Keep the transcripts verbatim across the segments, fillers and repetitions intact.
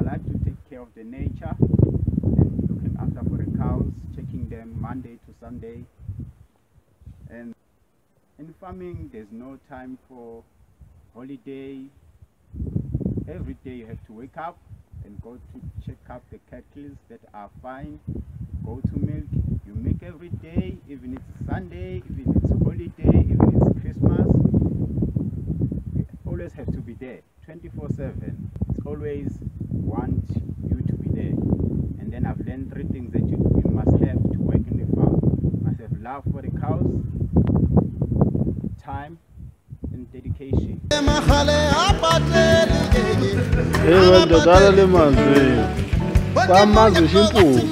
like to take care of the nature and looking after for the cows, checking them Monday to Sunday. And in farming, there's no time for holiday. Every day you have to wake up and go to check up the cattle that are fine, go to milk. You milk every day, even it's Sunday, even it's holiday, even it's Christmas. You always have to be there, twenty-four seven. It's always want you to be there. And then I've learned three things that you, you must have to work in the farm. You must have love for the cows, time, and dedication. Ewe ndodala le mazwi kwamazwi shimpu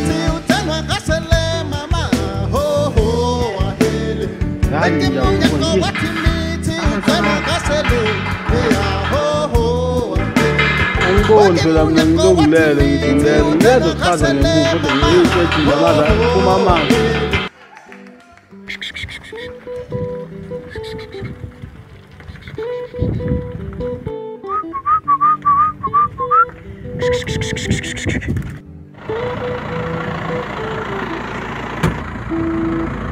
ngani ngiyakubona angiboni phela mina ngilokulele ngidlulele ngizochaza ngemuva kodwa ngiyishethi ndabala phuma amanzi. Thank you.